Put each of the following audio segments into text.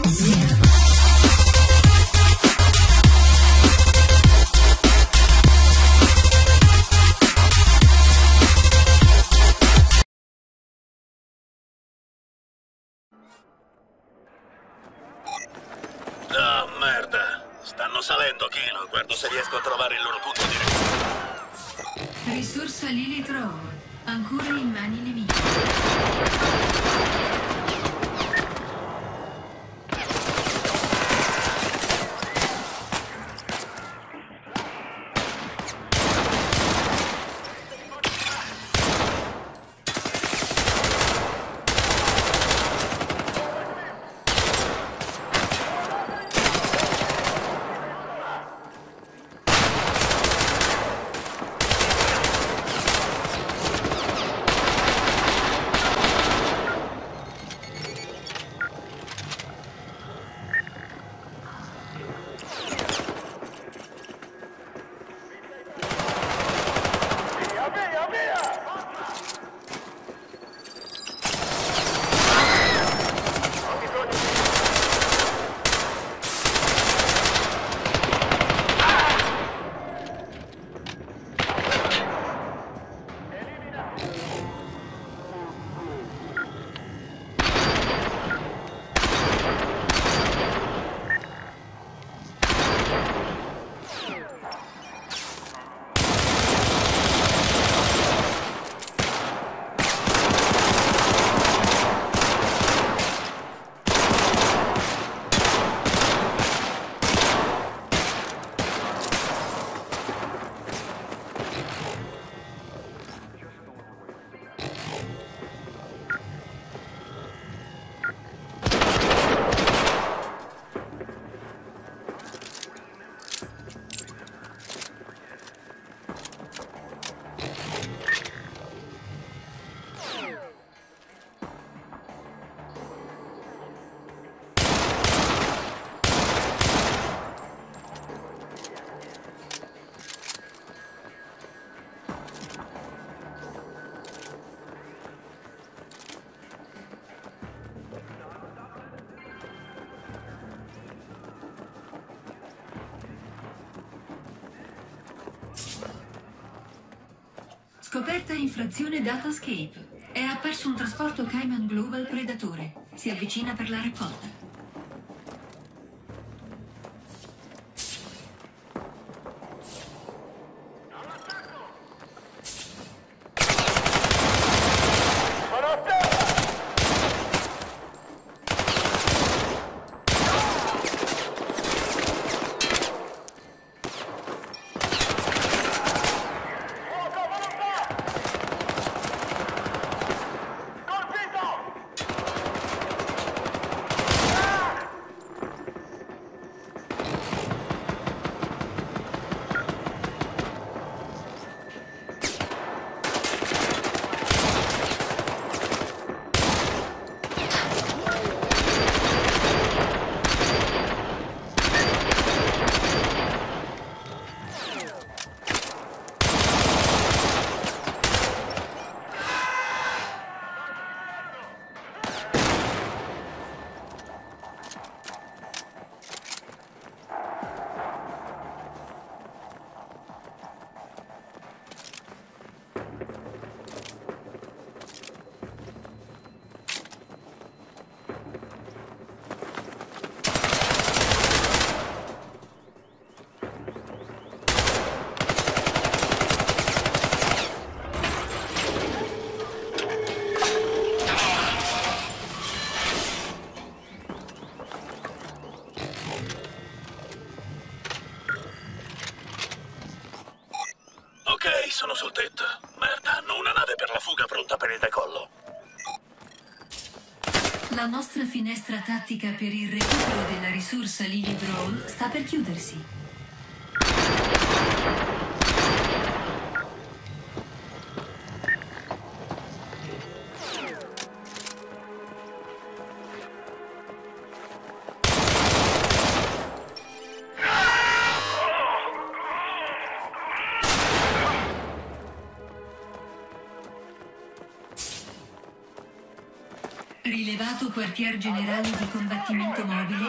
Ah, merda. Stanno salendo, Kilo. Guardo se riesco a trovare il loro punto di ricambio. Risorsa Lilith Rowe. Ancora in mani nemiche. Scoperta infrazione Datascape. È apparso un trasporto Cayman Global Predatore. Si avvicina per la raccolta. Sono sul tetto. Merda, hanno una nave per la fuga pronta per il decollo. La nostra finestra tattica per il recupero della risorsa Lilith Rowe sta per chiudersi. Rilevato quartier generale di combattimento mobile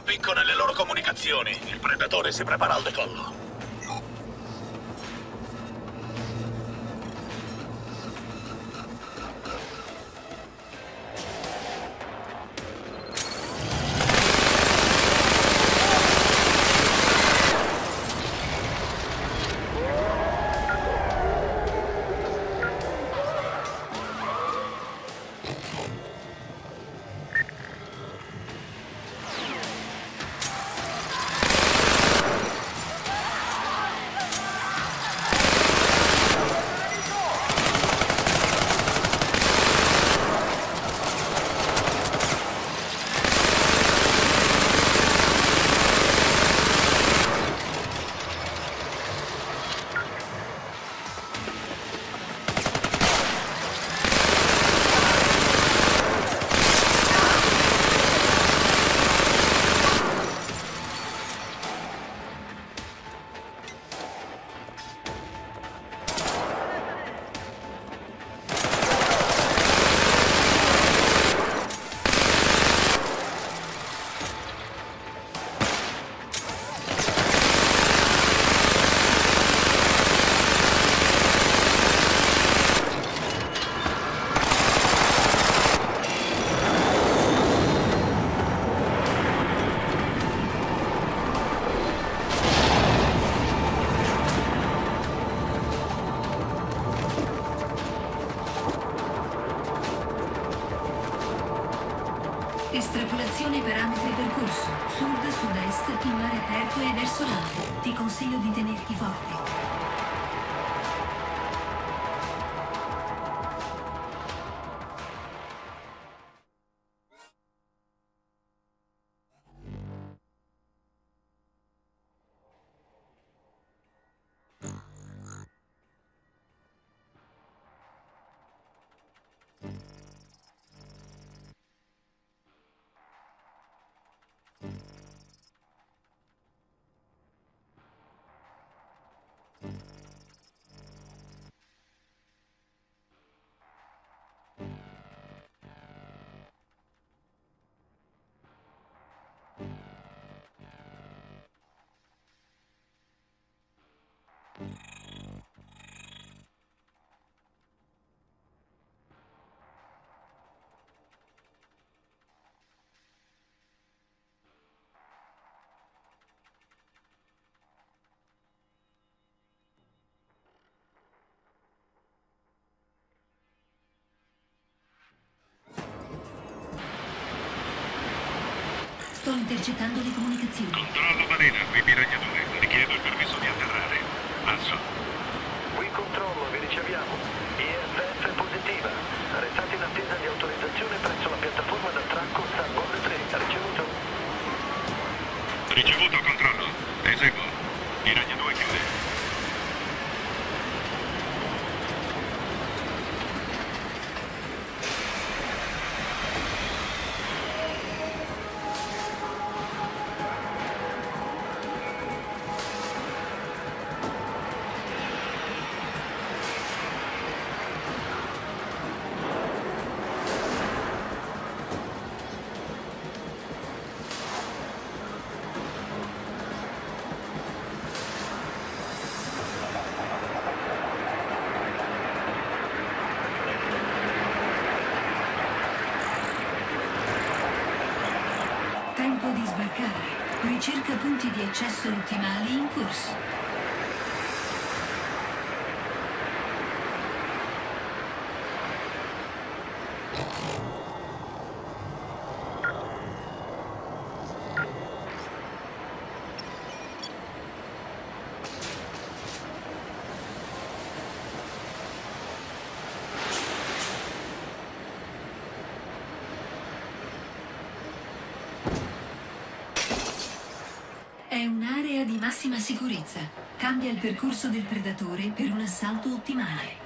spicco nelle loro comunicazioni. Il predatore si prepara al decollo. Estrapolazione parametri percorso. Sud, sud-est, in mare aperto e verso l'alto. Ti consiglio di tenerti forte. Sto intercettando le comunicazioni. Controllo balena, qui Piranha 2. Richiedo il permesso di atterrare. Passo. Qui controllo, vi riceviamo. IFF positiva. Restate in attesa di autorizzazione presso la piattaforma d'attracco San Bolle 3. Ricevuto? Ricevuto, controllo. Eseguo. Piranha 2 chiude. Tempo di sbarcare. Ricerca punti di accesso ottimali in corso. È un'area di massima sicurezza. Cambia il percorso del predatore per un assalto ottimale.